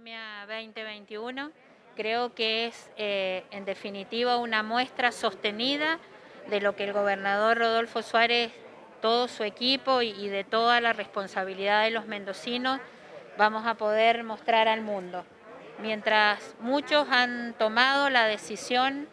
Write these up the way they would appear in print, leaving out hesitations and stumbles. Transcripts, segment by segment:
Vendimia 2021. Creo que es en definitiva una muestra sostenida de lo que el gobernador Rodolfo Suárez, todo su equipo y de toda la responsabilidad de los mendocinos vamos a poder mostrar al mundo. Mientras muchos han tomado la decisión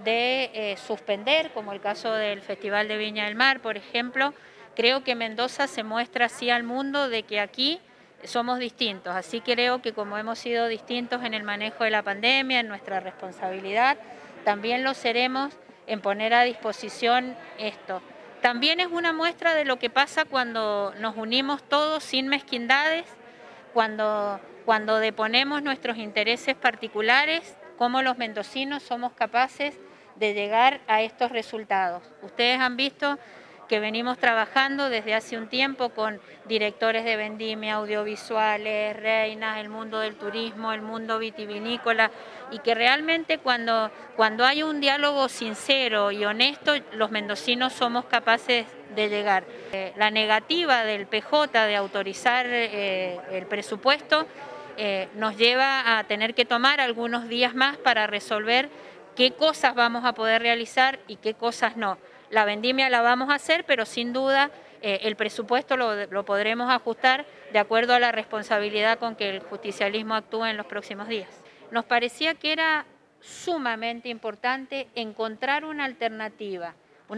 de suspender, como el caso del Festival de Viña del Mar, por ejemplo, creo que Mendoza se muestra así al mundo de que aquí somos distintos. Así creo que como hemos sido distintos en el manejo de la pandemia, en nuestra responsabilidad, también lo seremos en poner a disposición esto. También es una muestra de lo que pasa cuando nos unimos todos sin mezquindades, cuando deponemos nuestros intereses particulares, cómo los mendocinos somos capaces de llegar a estos resultados. Ustedes han visto que venimos trabajando desde hace un tiempo con directores de vendimia, audiovisuales, reinas, el mundo del turismo, el mundo vitivinícola, y que realmente cuando hay un diálogo sincero y honesto, los mendocinos somos capaces de llegar. La negativa del PJ de autorizar el presupuesto nos lleva a tener que tomar algunos días más para resolver qué cosas vamos a poder realizar y qué cosas no. La vendimia la vamos a hacer, pero sin duda el presupuesto lo podremos ajustar de acuerdo a la responsabilidad con que el justicialismo actúe en los próximos días. Nos parecía que era sumamente importante encontrar una alternativa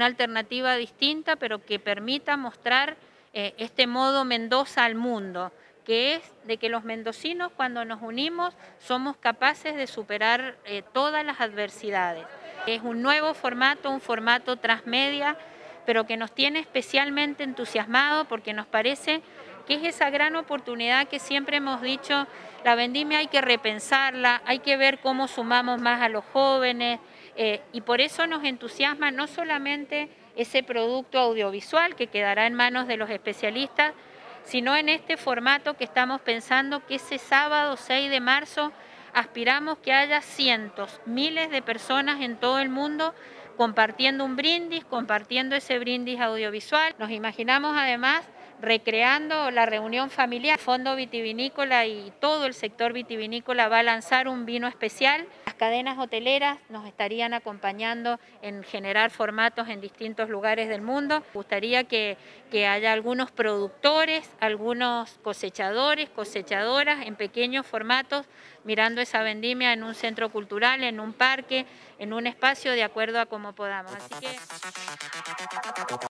distinta, pero que permita mostrar este modo Mendoza al mundo, que es de que los mendocinos cuando nos unimos somos capaces de superar todas las adversidades. Es un nuevo formato, un formato transmedia, pero que nos tiene especialmente entusiasmados porque nos parece que es esa gran oportunidad que siempre hemos dicho, la vendimia hay que repensarla, hay que ver cómo sumamos más a los jóvenes y por eso nos entusiasma no solamente ese producto audiovisual que quedará en manos de los especialistas, sino en este formato que estamos pensando que ese sábado 6 de marzo aspiramos que haya cientos, miles de personas en todo el mundo compartiendo un brindis, compartiendo ese brindis audiovisual. Nos imaginamos además recreando la reunión familiar. El Fondo Vitivinícola y todo el sector vitivinícola va a lanzar un vino especial. Las cadenas hoteleras nos estarían acompañando en generar formatos en distintos lugares del mundo. Me gustaría que haya algunos productores, algunos cosechadores, cosechadoras en pequeños formatos, mirando esa vendimia en un centro cultural, en un parque, en un espacio de acuerdo a cómo podamos. Así que